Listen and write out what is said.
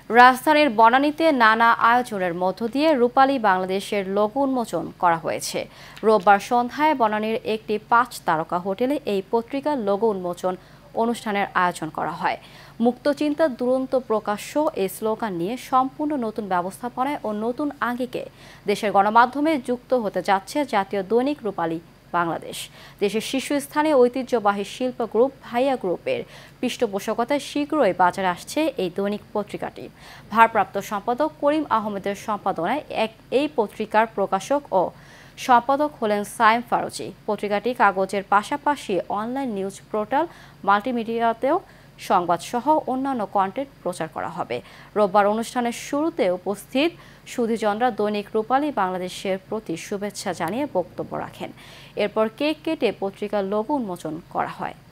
রাজধানীর বনানীতে নানা আয়োজনের মধ্য দিয়ে রূপালী বাংলাদেশের লোগো উন্মোচন করা হয়েছে। রোববার সন্ধ্যায় বনানীর একটি 5 তারকা হোটেলে এই পত্রিকার লোগো উন্মোচন অনুষ্ঠানের আয়োজন করা হয়। মুক্তচিন্তা দুরন্ত প্রকাশ্য এই স্লোগান নিয়ে সম্পূর্ণ নতুন ব্যবস্থাপনায় ও নতুন আঙ্গিকে দেশের গণমাধ্যমে যুক্ত হতে যাচ্ছে জাতীয় দৈনিক রূপালী বাংলাদেশ। দেশের শীর্ষস্থানীয় ঐতিহ্যবাহী শিল্প গ্রুপ ভাইয়া গ্রুপের পৃষ্ঠপোষকতায় শীঘ্রই বাজারে আসছে এই দৈনিক পত্রিকাটি। ভারপ্রাপ্ত সম্পাদক করিম আহমেদের সম্পাদনায় এই পত্রিকার প্রকাশক ও সম্পাদক হলেন সাইম ফারুজি। পত্রিকাটি কাগজের পাশাপাশি অনলাইন নিউজ পোর্টাল মাল্টিমিডিয়াতেও সংবাদ সহ অন্যান্য কন্টেন্ট প্রচার করা হবে। রোববার অনুষ্ঠানের শুরুতে উপস্থিত সুধীজনরা দৈনিক রূপালী বাংলাদেশের প্রতি শুভেচ্ছা জানিয়ে বক্তব্য রাখেন। এরপর কেক কেটে পত্রিকার লোগো উন্মোচন করা হয়।